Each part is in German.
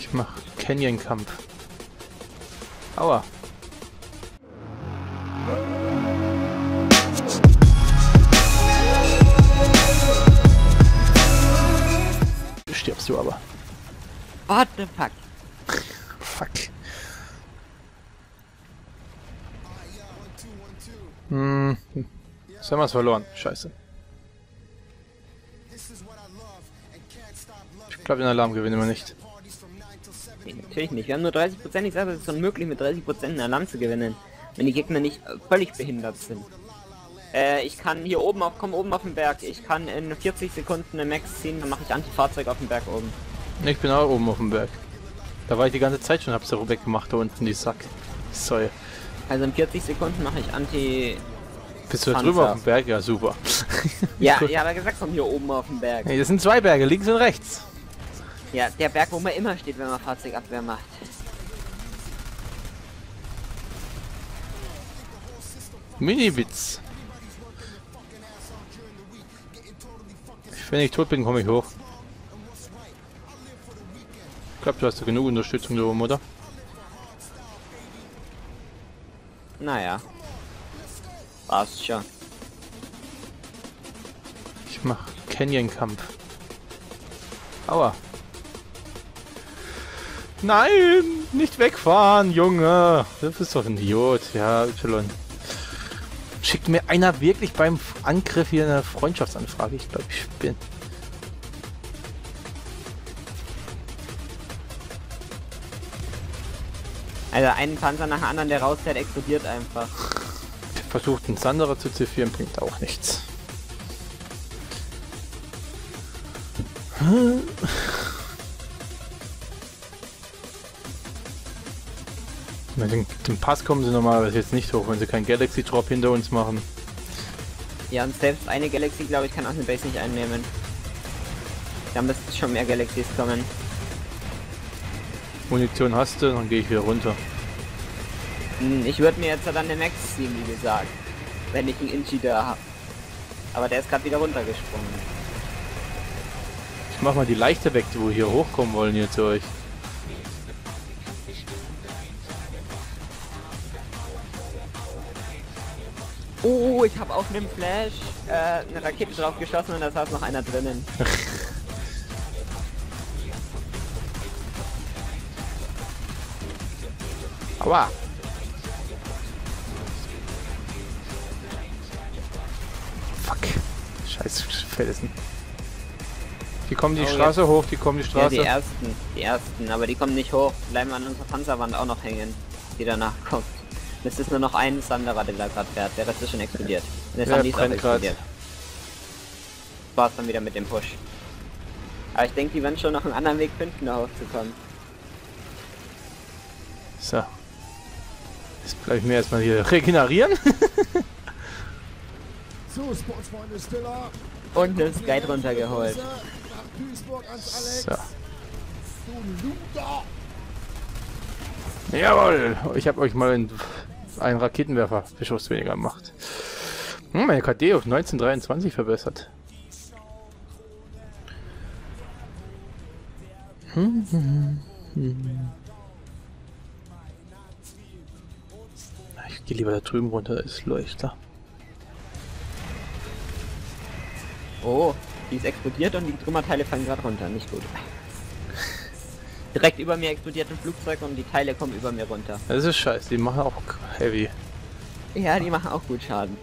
Ich mach Canyon-Kampf. Aua. Stirbst du aber. What the fuck? Fuck. Jetzt haben wir es verloren. Scheiße. Ich glaube, den Alarm gewinnen wir nicht. Nee, natürlich nicht. Wir haben nur 30%. Ich sage, es ist unmöglich, mit 30% einen Alarm zu gewinnen, wenn die Gegner nicht völlig behindert sind. Ich kann hier oben komm oben auf den Berg. Ich kann in 40 Sekunden eine Max ziehen, dann mache ich Anti-Fahrzeug auf dem Berg oben. Ich bin auch oben auf dem Berg. Da war ich die ganze Zeit schon, hab's da weggemacht, da unten die Sack. Säue. Also in 40 Sekunden mache ich Anti... Bist du da drüber auf dem Berg? Ja, super. Ja, ich habe gesagt, komm hier oben auf dem Berg. Nee, das sind zwei Berge, links und rechts. Ja, der Berg, wo man immer steht, wenn man Fahrzeugabwehr macht. Mini-Witz. Wenn ich tot bin, komme ich hoch. Ich glaube, du hast ja genug Unterstützung da oben, oder? Naja. Passt schon. Ich mach Canyon-Kampf. Aua. Nein! Nicht wegfahren, Junge! Du bist doch ein Idiot. Ja, Y. Schickt mir einer wirklich beim Angriff hier eine Freundschaftsanfrage? Ich glaube, ich bin... Also einen Panzer nach dem anderen, der rausfährt, explodiert einfach. Versucht einen Sanderer zu ziffern, bringt auch nichts. Den Pass kommen sie normalerweise jetzt nicht hoch, wenn sie keinen Galaxy Drop hinter uns machen. Ja, und selbst eine Galaxy, glaube ich, kann auch eine Base nicht einnehmen. Da müssten schon mehr Galaxies kommen. Munition hast du, dann gehe ich wieder runter. Ich würde mir jetzt dann eine Max ziehen, wie gesagt. Wenn ich einen Inchi da habe. Aber der ist gerade wieder runtergesprungen. Ich mach mal die leichte weg, wo wir hier hochkommen wollen hier zu euch. Oh, ich habe auf einem Flash eine Rakete drauf geschossen und da saß noch einer drinnen. Aua! Fuck. Scheiß Felsen. Die kommen die Straße hoch, die kommen die Straße. Ja, die ersten, aber die kommen nicht hoch. Bleiben an unserer Panzerwand auch noch hängen, die danach kommt. Es ist nur noch ein Sanderer, der da gerade fährt. Der Rest ist schon explodiert. Und jetzt haben die auch explodiert. War's dann wieder mit dem Push. Aber ich denke, die werden schon noch einen anderen Weg finden, da hochzukommen. So. Jetzt bleibe ich mir erstmal hier regenerieren. So, Sportsfreunde, Stiller. Und das Guide runtergeholt. So. Jawohl! Ich habe euch mal einen Raketenwerfer Beschuss weniger gemacht. Meine KD auf 1923 verbessert. Ich gehe lieber da drüben runter, da ist Leuchter. Oh, die ist explodiert und die Trümmerteile fallen gerade runter. Nicht gut. Direkt über mir explodiert ein Flugzeug und die Teile kommen über mir runter. Das ist scheiße, die machen auch heavy. Ja, die machen auch gut Schaden.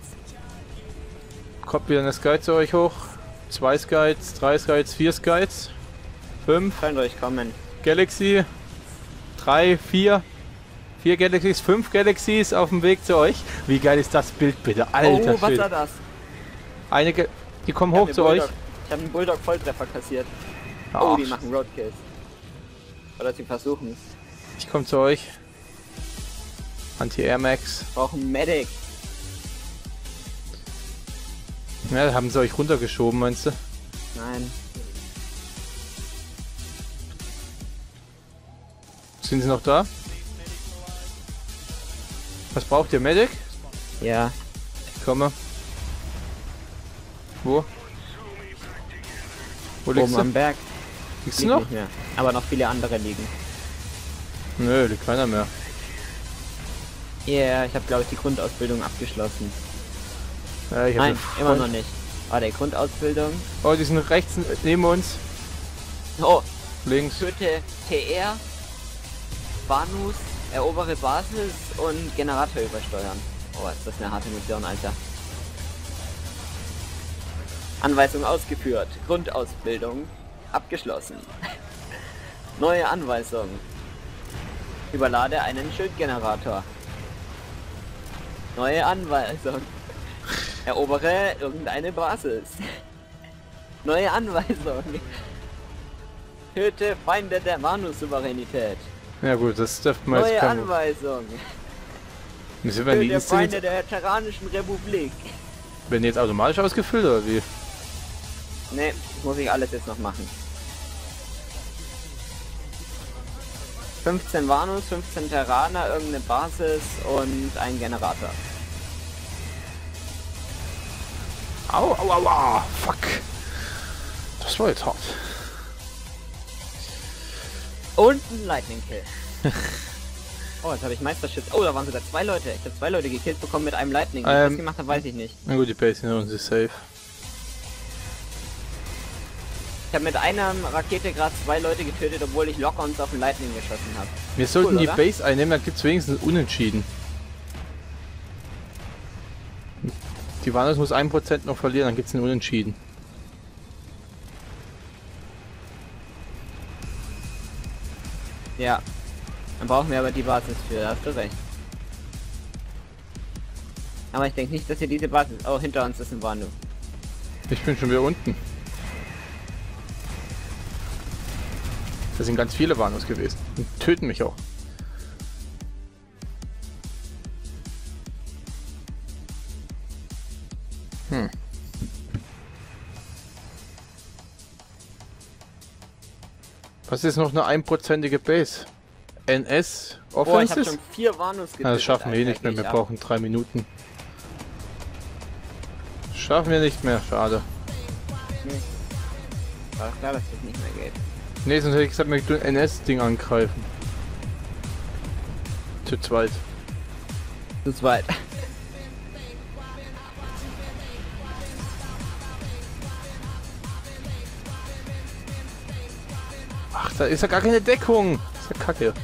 Kommt wieder eine Sky zu euch hoch. 2 Skies, 3 Skies, 4 Skies. 5. Sollen durchkommen. Galaxy. 3, 4. 4 Galaxies, 5 Galaxies auf dem Weg zu euch. Wie geil ist das Bild bitte? Alter Oh, was Schwede. war das? Die kommen hoch zu euch. Ich habe einen Bulldog Volltreffer kassiert. Ach. Oh, die machen Roadkills. Oder sie versuchen es. Ich komme zu euch. Anti-Air Max. Brauchen Medic. Ja, haben sie euch runtergeschoben, meinst du? Nein. Sind sie noch da? Was braucht ihr? Medic? Ja. Ich komme. Wo? Wo liegst Oben du? am Berg. Liegst du noch? Nicht mehr. Aber noch viele andere liegen. Nö, liegt keiner mehr. Ja, yeah, ich habe glaube ich die Grundausbildung abgeschlossen. Ja, ich Nein, immer noch nicht. Ah, der Grundausbildung. Oh, die sind rechts neben uns. Oh, Links. töte TR, Banus, erobere Basis und Generator übersteuern. Oh, ist das eine harte Mission, Alter. Anweisung ausgeführt. Grundausbildung abgeschlossen. Neue Anweisung. Überlade einen Schildgenerator. Neue Anweisung. Erobere irgendeine Basis. Neue Anweisung. Töte Feinde der Manu-Souveränität. Ja gut, das dürfte man Neue jetzt keine... Anweisung. Müssen wir die Töte Liste Feinde jetzt, der Terranischen Republik. werden die jetzt automatisch ausgefüllt oder wie? Ne, muss ich alles jetzt noch machen. 15 Vanus, 15 Terraner, irgendeine Basis und ein Generator. Au, au, au, au, fuck. Das war jetzt hart. Und ein Lightning Kill. Oh, jetzt habe ich Meisterschutz. Oh, da waren sogar 2 Leute. Ich habe 2 Leute gekillt bekommen mit einem Lightning. Wie ich das gemacht habe, weiß ich nicht. Na gut, die Base hinter uns ist safe. Ich habe mit einer Rakete gerade 2 Leute getötet, obwohl ich locker uns auf den Lightning geschossen habe. Wir sollten Cool, die oder? Base einnehmen, dann gibt es wenigstens Unentschieden. Die Warnung muss 1% noch verlieren, dann gibt es einen Unentschieden. Ja. Dann brauchen wir aber die Basis für, da hast du recht. Aber ich denke nicht, dass wir diese Basis... Oh, hinter uns ist ein Wanu. Ich bin schon wieder unten. Da sind ganz viele Warnungs gewesen. Und töten mich auch. Was ist noch eine 1%ige Base? NS Oh, ich habe Offensive? schon 4 Vanus getötet. Ja, das schaffen wir eh nicht mehr, wir brauchen 3 Minuten. Schaffen wir nicht mehr, schade. War doch klar, dass das nicht mehr geht. Ne, sonst hätte ich gesagt, wir tun NS-Ding angreifen. Zu zweit. Zu zweit. Ach, da ist ja gar keine Deckung. Das ist ja kacke.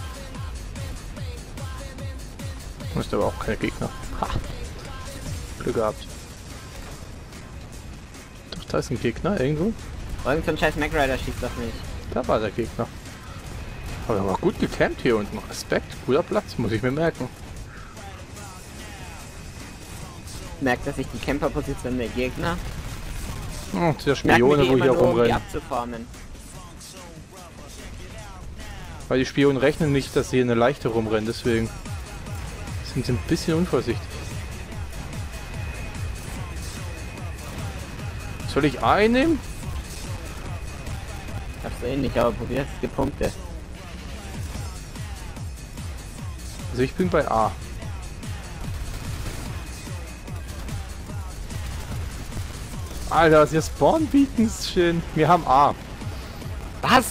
Das ist aber auch keine Gegner. Ha. Glück gehabt. Doch, da ist ein Gegner irgendwo. Irgend so ein scheiß Mac Rider schießt doch nicht. Da war der Gegner. Aber er war gut gecampt hier unten. Respekt, guter Platz, muss ich mir merken. Merkt, dass sich die Camper-Position der Gegner. Oh, der Merken Spione, wir die wo immer hier nur, um die rumrennen. abzufarmen. Weil die Spionen rechnen nicht, dass hier eine leichte rumrennen, deswegen sind sie ein bisschen unvorsichtig. Soll ich A einnehmen? Hab's so ähnlich, aber probier's, die Punkte. Also ich bin bei A. Alter, hier Spawn bieten ist schön. Wir haben A. Was?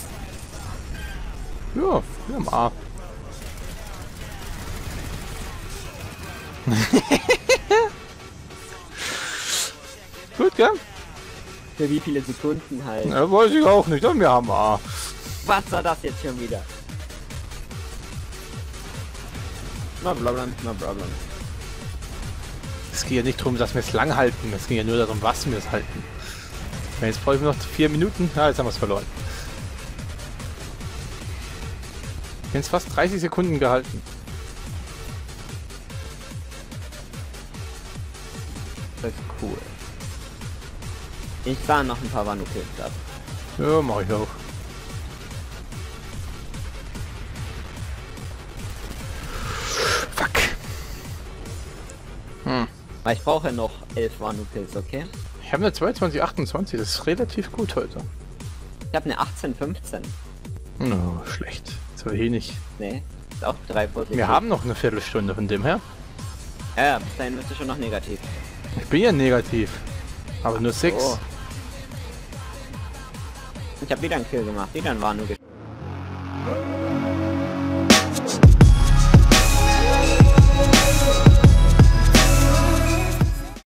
Ja, wir haben A. Gut, gell? Für wie viele Sekunden halt? Ja, weiß ich auch nicht, aber wir haben A. Was war das jetzt schon wieder? No problem, no problem. Es geht ja nicht darum, dass wir es lang halten. Es ging ja nur darum, was wir es halten. Jetzt brauchen wir noch 4 Minuten. Ja, jetzt haben wir es verloren. Wir haben jetzt fast 30 Sekunden gehalten. Das ist cool. Ich sah noch ein paar Vanu-Kills ab. Ja, mach ich auch. Fuck. Weil ich brauche noch 11 Vanu-Kills, okay? Ich habe eine 22, 28. Das ist relativ gut heute. Ich habe eine 18, 15. No, schlecht. Das war hier nicht. Nee, ist auch 3 positiv. Wir haben noch eine Viertelstunde von dem her. Ja, bis dahin bist du schon noch negativ. Ich bin ja negativ. Aber nur 6. Oh. Ich habe wieder einen Kill gemacht, wieder ein Warnung.